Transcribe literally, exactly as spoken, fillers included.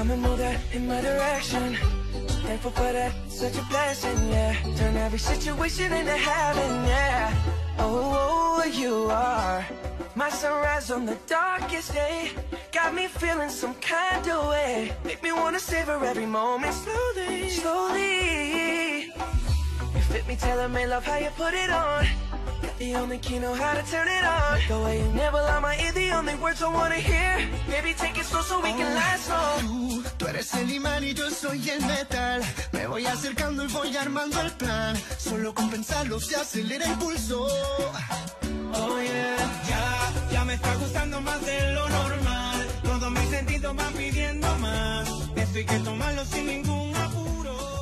Come and move that in my direction. Thankful for that, such a blessing, yeah. Turn every situation into heaven, yeah. Oh, oh, you are my sunrise on the darkest day. Got me feeling some kind of way. Make me wanna savor every moment slowly, slowly. You fit me, tailor-made, love how you put it on. Got the only key, know how to turn it on. The way you never lie my ear, the only words I wanna hear. Baby, take it slow so we can last long. Tú, tú eres el imán y yo soy el metal. Me voy acercando y voy armando el plan. Solo con pensarlo se acelera el pulso. Oh yeah, ya, ya me está gustando más de lo normal. Todos mis sentidos van pidiendo más. Esto hay que tomarlo sin ningún apuro.